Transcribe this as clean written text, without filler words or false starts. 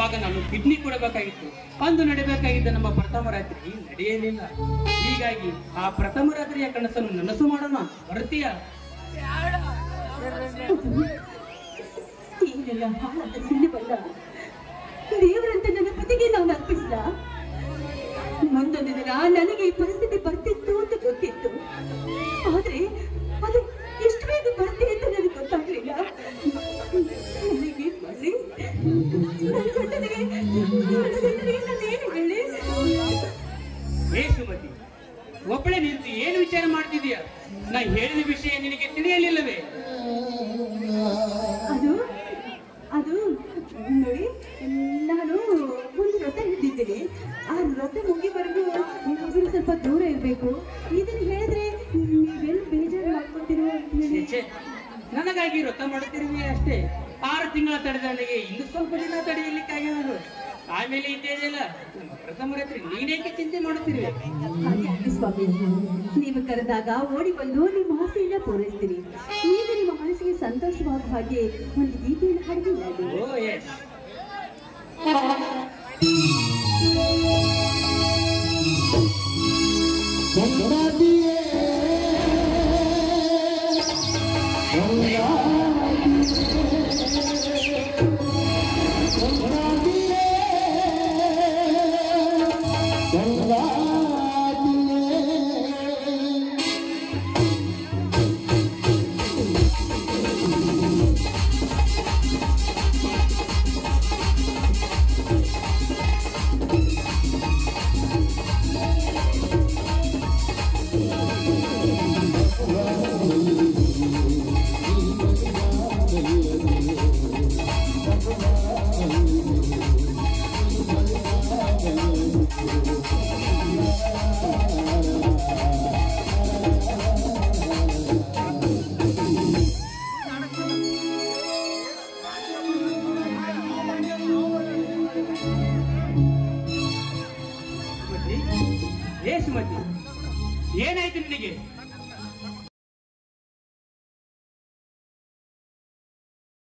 ಅವಾಗ ನಾನು ಕಿಡ್ನಿ ಕೊಡಬೇಕಾಗಿತ್ತು. ಅಂದು ನಡೆಯಬೇಕಾಗಿದ್ದ ನಮ್ಮ ಪ್ರಥಮ ರಾತ್ರಿ ನಡೆಯಲಿಲ್ಲ. ಹೀಗಾಗಿ ಆ ಪ್ರಥಮ ರಾತ್ರಿಯ ಕನಸನ್ನು ನನಸು ಮಾಡೋಣ. ಬರ್ತೀಯ? ಏನೆಲ್ಲ ಹಾಳಾದ ಸಿಳ್ಳಿ ಬಲ್ಲ ದೇವರಂತ ನನ್ನ ಪತಿಗೆ ನಾವು ಅರ್ಪಿಸಿದ. ಮುಂದೊಂದು ದಿನ ನನಗೆ ಈ ಪರಿಸ್ಥಿತಿ ಬರ್ತಿತ್ತು ಅಂತ ಗೊತ್ತಿತ್ತು. ಆದ್ರೆ ಅದು ಎಷ್ಟು ಬೇಗ ಬರ್ತಿ ಅಂತ ನನಗೆ ಗೊತ್ತಾಗ್ಲಿಲ್ಲ. ನನಗೇನ್ ಮಾಡ್ಲಿ? ನನ್ನ ಗಂಡನಿಗೆ ನಾನೇನು ಹೇಳಿ? ಸುಮತಿ, ಒಬ್ಬಳೆ ನಿಂತು ಏನು ವಿಚಾರ ಮಾಡ್ತಿದೀಯ? ನಾ ಹೇಳಿದ ವಿಷಯ ನಿನಗೆ ತಿಳಿಯಲಿಲ್ಲವೇ? ಅದು ಅದು ನೋಡಿ, ನಾನು ಒಂದು ವ್ರತ ಹಿಡಿದಿದ್ದೀನಿ. ಆ ವ್ರತ ಮುಗಿವರೆಗೂ ನಾವಿನ್ನು ಸ್ವಲ್ಪ ದೂರ ಇರಬೇಕು. ಇದನ್ನ ಹೇಳಿದ್ರೆ ನೀವೆಲ್ಲ ಬೇಜಾರು ಮಾಡ್ಕೊತೀರೋ ಅಂತ ಹೇಳಿ ನನಗಾಗಿ ವ್ರತ ಮಾಡುತ್ತಿರುವೆ ಅಷ್ಟೇ. 6 ತಿಂಗಳ ತಡೆದ ನನಗೆ ಇನ್ನು ಸ್ವಲ್ಪ ದಿನ ತಡೆಯಲಿಕ್ಕಾಗಿರೋದು. ಆಮೇಲೆ ಇದ್ದೇದಲ್ಲ ನಮ್ಮ ಪ್ರಥಮ ರಾತ್ರಿ. ನೀನೇಕೆ ಚಿಂತೆ ಮಾಡುತ್ತಿರುವೆ? ಸ್ವಾಮಿ, ನೀವು ಕರೆದಾಗ ಓಡಿ ಬಂದು ನಿಮ್ಮ ಆಸೆಯನ್ನ ಪೂರೈಸ್ತೀನಿ. ಈಗ ನಿಮ್ಮ ಮನಸ್ಸಿಗೆ ಸಂತೋಷವಾದ ಹಾಗೆ ಒಂದು ಗೀತೆಯನ್ನು ಹಾಡಿದ್ದೀನಿ. ಓ ಎಸ್. ಸುಮತಿ, ಏನಾಯ್ತು ನಿನಗೆ?